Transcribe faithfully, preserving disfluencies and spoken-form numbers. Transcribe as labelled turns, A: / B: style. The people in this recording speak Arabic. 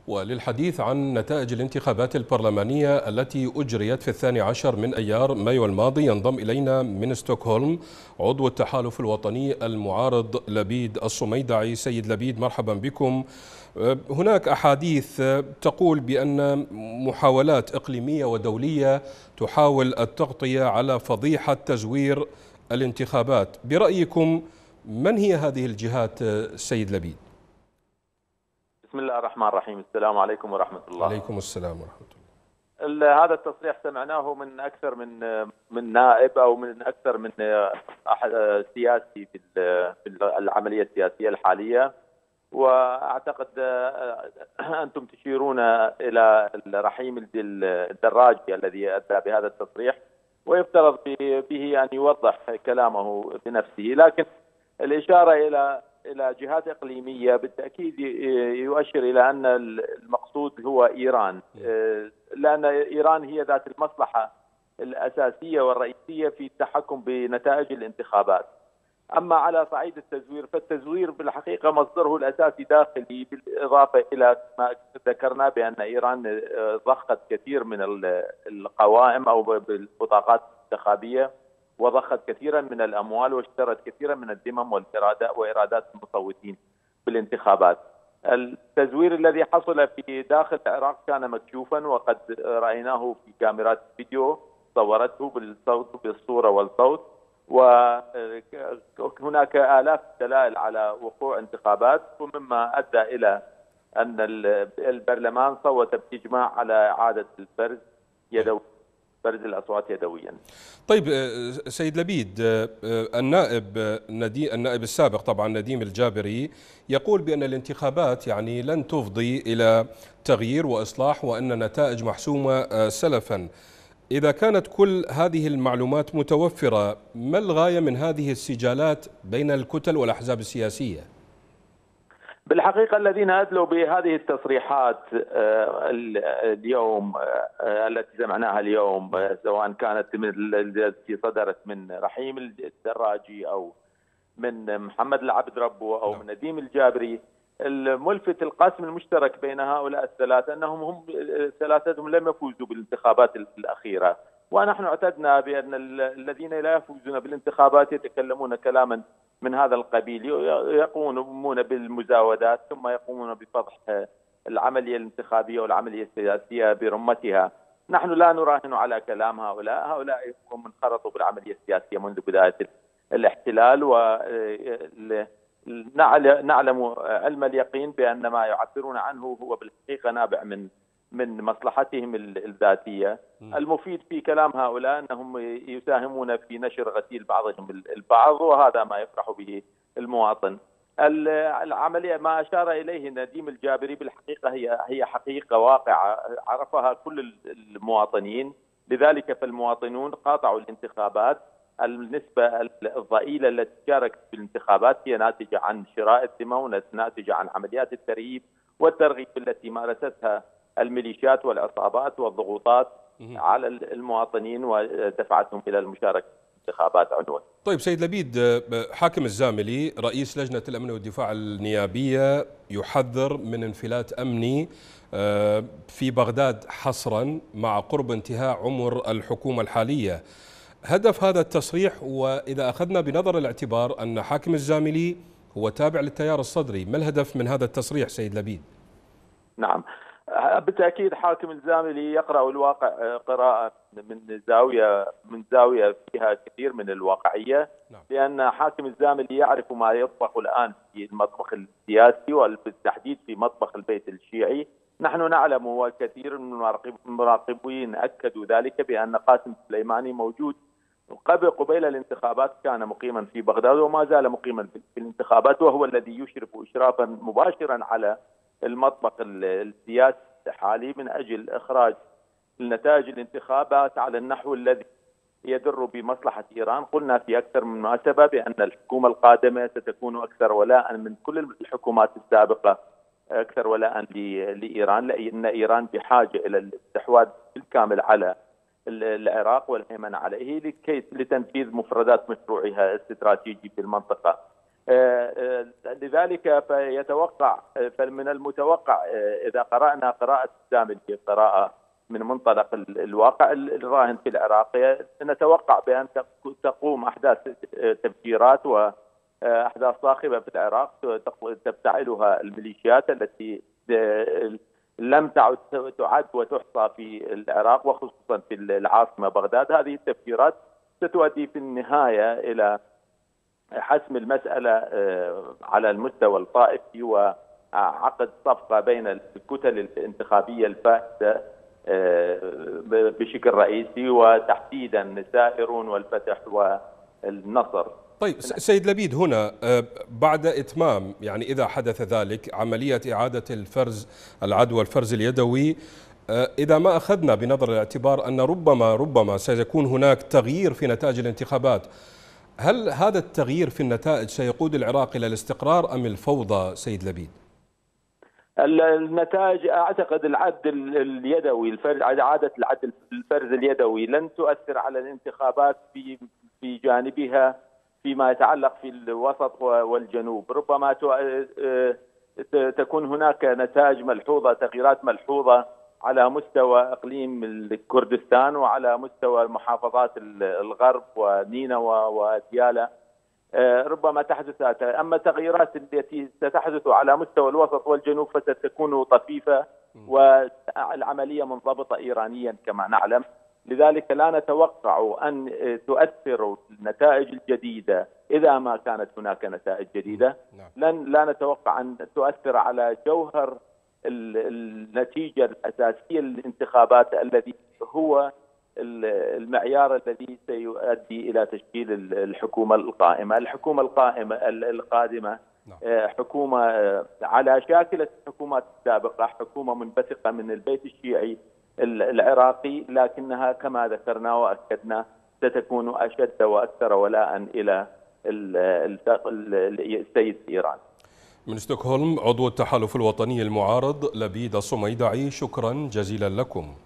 A: وللحديث عن نتائج الانتخابات البرلمانية التي أجريت في الثاني عشر من أيار مايو الماضي ينضم إلينا من ستوكهولم عضو التحالف الوطني المعارض لبيد الصميدعي. سيد لبيد، مرحبا بكم. هناك أحاديث تقول بأن محاولات إقليمية ودولية تحاول التغطية على فضيحة تزوير الانتخابات، برأيكم من هي هذه الجهات سيد لبيد؟
B: بسم الله الرحمن الرحيم. السلام عليكم ورحمة الله.
A: عليكم السلام ورحمة الله.
B: هذا التصريح سمعناه من أكثر من من نائب أو من أكثر من سياسي في العملية السياسية الحالية، وأعتقد أنتم تشيرون إلى الرحيم الدراجي الذي أدى بهذا التصريح، ويفترض به أن يوضح كلامه بنفسه، لكن الإشارة إلى إلى جهات إقليمية بالتأكيد يؤشر إلى أن المقصود هو إيران، لأن إيران هي ذات المصلحة الأساسية والرئيسية في التحكم بنتائج الانتخابات. أما على صعيد التزوير، فالتزوير بالحقيقة مصدره الأساسي داخلي، بالإضافة إلى ما ذكرنا بأن إيران ضخت كثير من القوائم أو بالبطاقات الانتخابية، وضخت كثيرا من الأموال، واشترت كثيرا من الذمم والإرادات وإرادات المصوتين بالانتخابات. التزوير الذي حصل في داخل العراق كان مكشوفا، وقد رأيناه في كاميرات فيديو صورته بالصوت بالصورة والصوت، وهناك آلاف الدلائل على وقوع انتخابات، ومما أدى إلى أن البرلمان صوت بإجماع على إعادة الفرز يدوي فرز الأصوات يدويا.
A: طيب سيد لبيد، النائب ندي النائب السابق طبعا نديم الجابري يقول بأن الانتخابات يعني لن تفضي إلى تغيير وإصلاح، وأن نتائج محسومة سلفا. إذا كانت كل هذه المعلومات متوفرة، ما الغاية من هذه السجالات بين الكتل والأحزاب السياسية؟
B: بالحقيقة الذين أدلوا بهذه التصريحات اليوم التي سمعناها اليوم، سواء كانت من التي صدرت من رحيم الدراجي أو من محمد العبد ربو أو من نديم الجابري، الملفت القاسم المشترك بين هؤلاء الثلاثة أنهم هم ثلاثتهم لم يفوزوا بالانتخابات الأخيرة، ونحن اعتدنا بأن الذين لا يفوزون بالانتخابات يتكلمون كلاما من هذا القبيل، يقومون بالمزاودات ثم يقومون بفضح العملية الانتخابية والعملية السياسية برمتها. نحن لا نراهن على كلام هؤلاء، هؤلاء هم انخرطوا بالعملية السياسية منذ بداية الاحتلال، ونعلم علم اليقين بأن ما يعبرون عنه هو بالحقيقة نابع من من مصلحتهم الذاتية. المفيد في كلام هؤلاء أنهم يساهمون في نشر غسيل بعضهم البعض، وهذا ما يفرح به المواطن. العملية ما أشار إليه نديم الجابري بالحقيقة هي هي حقيقة واقعة عرفها كل المواطنين، لذلك فالمواطنون قاطعوا الانتخابات. النسبة الضئيلة التي شاركت في الانتخابات هي ناتجة عن شراء الذمم، ناتجة عن عمليات الترهيب والترغيب التي مارستها الميليشيات والعصابات والضغوطات على المواطنين ودفعتهم إلى المشاركة في الانتخابات عنوان.
A: طيب سيد لبيد، حاكم الزاملي رئيس لجنة الأمن والدفاع النيابية يحذر من انفلات أمني في بغداد حصرا مع قرب انتهاء عمر الحكومة الحالية. هدف هذا التصريح، وإذا أخذنا بنظر الاعتبار أن حاكم الزاملي هو تابع للتيار الصدري، ما الهدف من هذا التصريح سيد لبيد؟
B: نعم، بالتأكيد حاكم الزاملي يقرأ الواقع قراءة من زاوية من زاوية فيها كثير من الواقعية، نعم. لأن حاكم الزاملي يعرف ما يطبخ الآن في المطبخ السياسي وبالتحديد في مطبخ البيت الشيعي. نحن نعلم، وكثير من المراقبين أكدوا ذلك، بأن قاسم سليماني موجود قبل قبيل الانتخابات كان مقيما في بغداد وما زال مقيما في الانتخابات، وهو الذي يشرف إشرافا مباشرا على المطبخ السياسي الحالي من أجل إخراج نتائج الانتخابات على النحو الذي يضر بمصلحة إيران. قلنا في أكثر من مناسبة بأن الحكومة القادمة ستكون أكثر ولاء من كل الحكومات السابقة، أكثر ولاء لإيران، لأن إيران بحاجة إلى الاستحواذ بالكامل على العراق والهيمنة عليه لكي لتنفيذ مفردات مشروعها الاستراتيجي في المنطقة. لذلك فيتوقع فمن المتوقع إذا قرأنا قراءة السامري قراءة من منطلق الواقع الراهن في العراق، نتوقع بأن تقوم أحداث تفجيرات وأحداث صاخبة في العراق تفتعلها الميليشيات التي لم تعد تعد وتحصى في العراق وخصوصا في العاصمة بغداد. هذه التفجيرات ستؤدي في النهاية إلى حسم المسألة على المستوى الطائفي وعقد صفقة بين الكتل الانتخابية الفائزة بشكل رئيسي، وتحديدا الزائرون والفتح والنصر.
A: طيب سيد لبيد، هنا بعد إتمام يعني إذا حدث ذلك عملية إعادة الفرز العدوى الفرز اليدوي، إذا ما أخذنا بنظر الاعتبار أن ربما ربما سيكون هناك تغيير في نتائج الانتخابات، هل هذا التغيير في النتائج سيقود العراق إلى الاستقرار أم الفوضى سيد لبيد؟
B: النتائج أعتقد العد اليدوي الفرز إعادة العد الفرز اليدوي لن تؤثر على الانتخابات في في جانبها فيما يتعلق في الوسط والجنوب. ربما تكون هناك نتائج ملحوظة، تغييرات ملحوظة على مستوى إقليم الكردستان وعلى مستوى محافظات الغرب ونينوى وديالى، ربما تحدث. أما التغييرات التي ستحدث على مستوى الوسط والجنوب فستكون طفيفة والعملية منضبطة إيرانيا كما نعلم. لذلك لا نتوقع أن تؤثر النتائج الجديدة إذا ما كانت هناك نتائج جديدة، لن لا نتوقع أن تؤثر على جوهر النتيجة الأساسية للانتخابات الذي هو المعيار الذي سيؤدي إلى تشكيل الحكومة القائمة. الحكومة القائمة القادمة حكومة على شاكلة الحكومات السابقة، حكومة منبثقة من البيت الشيعي العراقي، لكنها كما ذكرنا وأكدنا ستكون أشد وأكثر ولاء إلى السيد إيران.
A: من ستوكهولم عضو التحالف الوطني المعارض لبيد الصميدعي، شكرا جزيلا لكم.